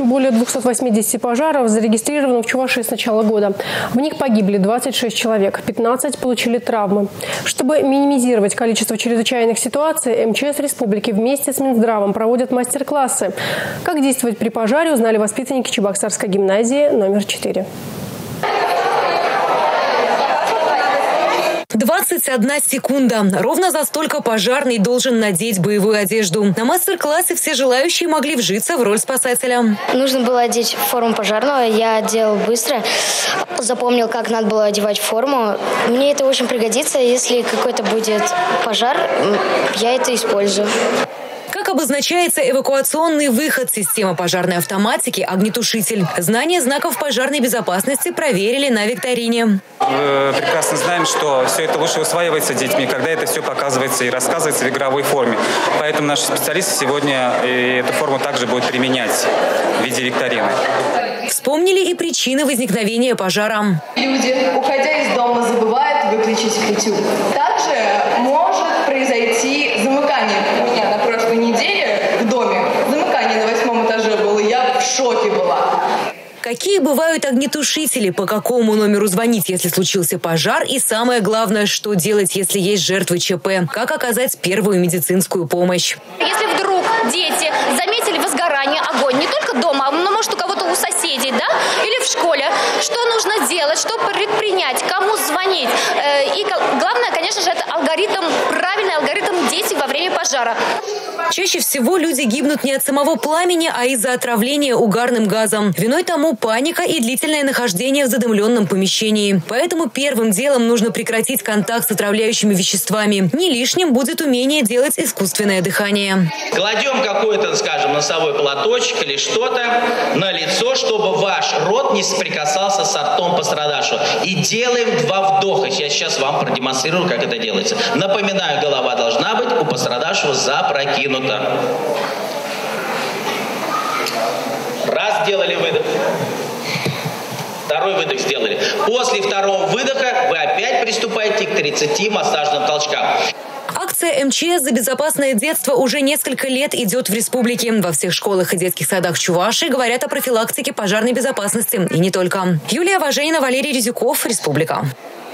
более 280 пожаров зарегистрировано в Чувашии с начала года. В них погибли 26 человек, 15 получили травмы. Чтобы минимизировать количество чрезвычайных ситуаций, МЧС республики вместе с Минздравом проводят мастер-классы. Как действовать при пожаре, узнали воспитанники Чебоксарской гимназии номер 4. 21 секунда. Ровно за столько пожарный должен надеть боевую одежду. На мастер-классе все желающие могли вжиться в роль спасателя. Нужно было одеть форму пожарного. Я делал быстро. Запомнил, как надо было одевать форму. Мне это очень пригодится. Если какой-то будет пожар, я это использую. Как обозначается эвакуационный выход, система пожарной автоматики, огнетушитель. Знание знаков пожарной безопасности проверили на викторине. Мы прекрасно знаем, что все это лучше усваивается детьми, когда это все показывается и рассказывается в игровой форме. Поэтому наши специалисты сегодня эту форму также будут применять в виде викторины. Вспомнили и причины возникновения пожара. Люди, уходя из дома, забывают выключить фитиль. Также может произойти замыкание. У меня на прошлой неделе в доме замыкание на 8 этаже было. Я в шоке была. Какие бывают огнетушители, по какому номеру звонить, если случился пожар, и самое главное, что делать, если есть жертвы ЧП, как оказать первую медицинскую помощь. Если вдруг дети заметили возгорание, огонь, не только дома, но может у кого-то у соседей, да, или в школе, что нужно делать, что предпринять, кому звонить. И главное, конечно же, это правильный алгоритм действий во время пожара. Чаще всего люди гибнут не от самого пламени, а из-за отравления угарным газом. Виной тому паника и длительное нахождение в задымленном помещении. Поэтому первым делом нужно прекратить контакт с отравляющими веществами. Не лишним будет умение делать искусственное дыхание. Кладем какой-то, скажем, носовой платочек или что-то на лицо, чтобы ваш рот не соприкасался с ртом пострадавшего. И делаем 2 вдоха. Я сейчас вам продемонстрирую, как это делается. Напоминаю, голова должна быть у пострадавшего запрокинута. Раз, сделали выдох. Второй выдох сделали. После второго выдоха вы опять приступаете к 30 массажным толчкам. Акция МЧС за безопасное детство уже несколько лет идет в республике. Во всех школах и детских садах Чувашии говорят о профилактике пожарной безопасности. И не только. Юлия Важенина, Валерий Резюков, Республика.